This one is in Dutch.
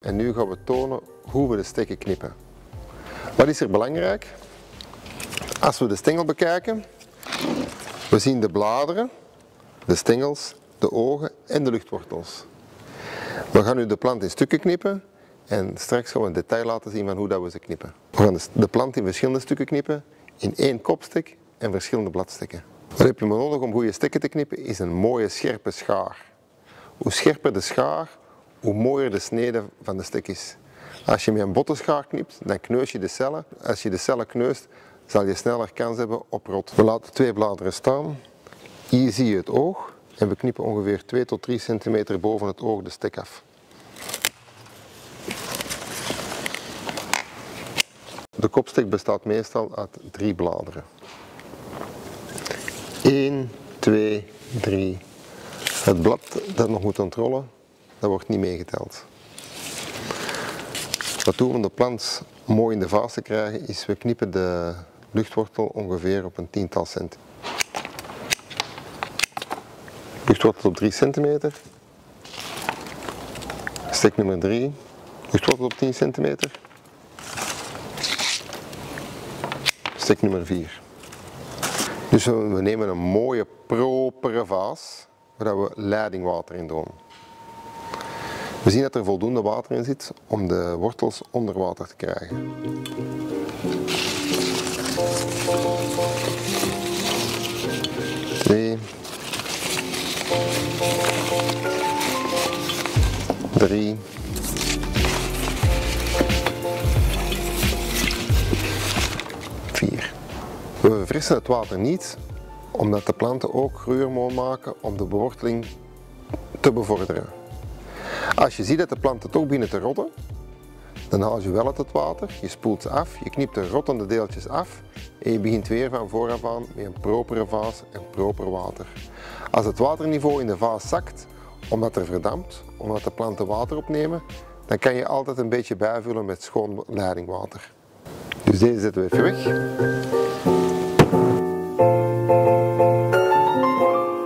en nu gaan we tonen hoe we de stekken knippen. Wat is er belangrijk? Als we de stengel bekijken, we zien de bladeren, de stengels, de ogen en de luchtwortels. We gaan nu de plant in stukken knippen en straks gaan we een detail laten zien van hoe dat we ze knippen. We gaan de plant in verschillende stukken knippen, in één kopstek en verschillende bladstekken. Wat heb je nodig om goede stekken te knippen is een mooie scherpe schaar. Hoe scherper de schaar, hoe mooier de snede van de stek is. Als je met een botte schaar knipt, dan kneus je de cellen. Als je de cellen kneust, zal je sneller kans hebben op rot. We laten 2 bladeren staan. Hier zie je het oog en we knippen ongeveer 2 tot 3 centimeter boven het oog de stek af. De kopstek bestaat meestal uit 3 bladeren. 1, 2, 3. Het blad dat nog moet ontrollen, dat wordt niet meegeteld. Wat doen we om de plant mooi in de vaas te krijgen, is we knippen de luchtwortel ongeveer op een 10-tal centimeter. Luchtwortel op 3 centimeter. Stek nummer 3. Luchtwortel op 10 centimeter. Stek nummer 4. Dus we nemen een mooie propere vaas waar we leidingwater in doen. We zien dat er voldoende water in zit om de wortels onder water te krijgen. Twee. 3. 4. We verfrissen het water niet, omdat de planten ook groeihormoon maken om de beworteling te bevorderen. Als je ziet dat de planten toch beginnen te rotten, dan haal je wel uit het water, je spoelt ze af, je knipt de rottende deeltjes af en je begint weer van vooraf aan met een propere vaas en proper water. Als het waterniveau in de vaas zakt, omdat er verdampt, omdat de planten water opnemen, dan kan je altijd een beetje bijvullen met schoon leidingwater. Dus deze zetten we even weg.